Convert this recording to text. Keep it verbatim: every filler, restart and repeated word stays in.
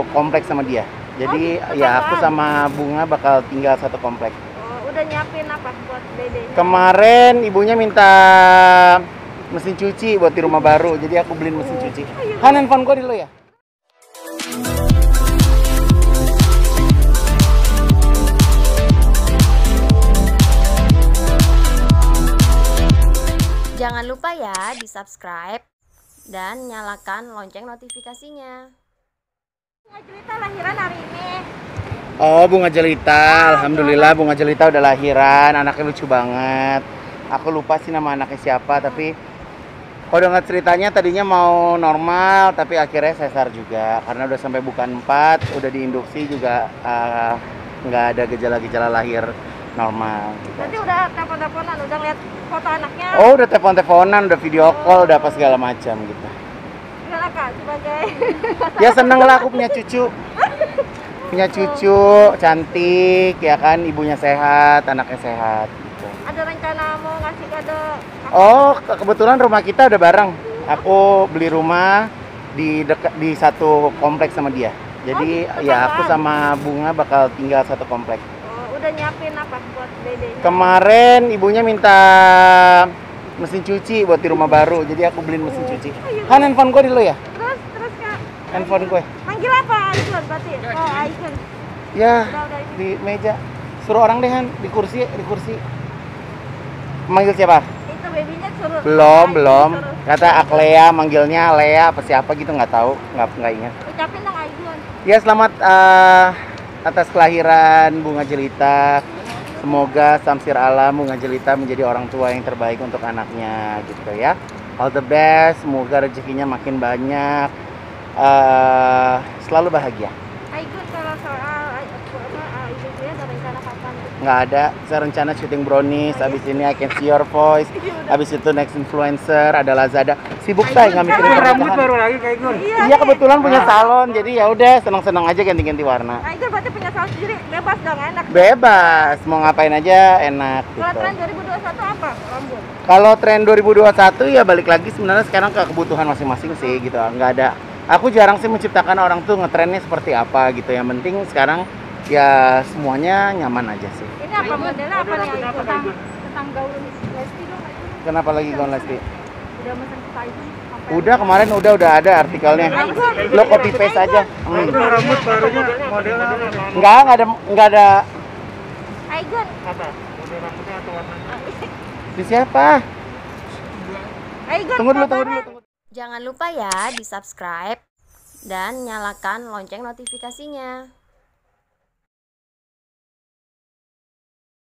satu kompleks sama dia. Jadi Oh, ya aku tetanggaan. sama Bunga bakal tinggal satu kompleks. Oh, udah nyiapin apa buat dedenya? Kemarin ibunya minta mesin cuci buat di rumah baru, jadi aku beliin mesin cuci. Han, handphone gua dulu ya. Jangan lupa ya di subscribe dan nyalakan lonceng notifikasinya. Bunga Jelita lahiran hari ini. Oh, Bunga Jelita, alhamdulillah Bunga Jelita udah lahiran, anaknya lucu banget. Aku lupa sih nama anaknya siapa, tapi kalau dengar ceritanya tadinya mau normal, tapi akhirnya sesar juga karena udah sampai bukan empat, udah diinduksi juga uh, nggak ada gejala-gejala lahir normal. Gitu. Nanti udah telepon-teleponan, udah lihat foto anaknya. Oh, udah telepon-teleponan, udah video call, udah apa segala macam gitu. Gimana Kak sebagai Ya seneng lah aku punya cucu. Punya cucu, cantik, ya kan, ibunya sehat, anaknya sehat gitu. ada rencana mau ngasih kado? Oh, ke- kebetulan rumah kita udah bareng. Aku beli rumah di dekat di satu kompleks sama dia. Jadi Oh, ya aku tetanggaan. sama Bunga bakal tinggal satu kompleks. Oh, udah nyiapin apa buat dedenya? Kemarin ibunya minta mesin cuci buat di rumah baru, jadi aku beliin mesin cuci. Han, handphone gue dulu ya. Terus terus Kak. Handphone gue. Manggil apa? Aikun berarti. Oh, Aikun. Ya, Udah udah ini. di meja. Suruh orang deh Han, di kursi, di kursi. Manggil siapa? Itu babynya suruh. Belum, Aikun belum. disuruh. Kata Aklea, manggilnya Lea apa siapa gitu nggak tahu, nggak nggak ingat. Ucapin dong Aikun. Ya selamat eh, atas kelahiran Bunga Jelita. Semoga samsir alam Bunga Jelita menjadi orang tua yang terbaik untuk anaknya gitu ya. All the best, semoga rezekinya makin banyak. eh, selalu bahagia. Aikun kalau soal ai- apa ibu gue ada rencana kapan? Nggak ada, saya rencana syuting brownies, abis ini I Can See Your Voice, abis itu next influencer, ada Lazada. Sibuk saya nggak mikirin Rambut pernikahan. baru lagi kayak gue. Iya kebetulan punya salon, jadi ya udah senang-senang aja ganti-ganti warna. Aikun berarti punya salon sendiri, bebas dong, enak. Bebas, mau ngapain aja enak Kalau gitu. tren dua ribu dua puluh satu apa? Rambut. Kalau tren dua ribu dua puluh satu ya balik lagi sebenarnya sekarang ke kebutuhan masing-masing sih gitu. Nggak ada, aku jarang sih menciptakan orang tuh ngetrennya seperti apa gitu. Yang penting sekarang ya semuanya nyaman aja sih. Ini apa modelnya apa nih Aikun? Tentang tentang gaun Lesti dong Aikun. Kenapa lagi gaun Lesti? Udah mesen ke Aikun. sampai- Udah kemarin udah udah ada artikelnya. Lo copy paste aja. Hmm. Itu rambut barunya modelnya apa? Nggak, nggak ada, nggak ada. Aikun. Apa? Model rambutnya atau warnanya? Di siapa? Aikun. Tunggu dulu, tunggu dulu. Tunggu. Jangan lupa ya di subscribe dan nyalakan lonceng notifikasinya.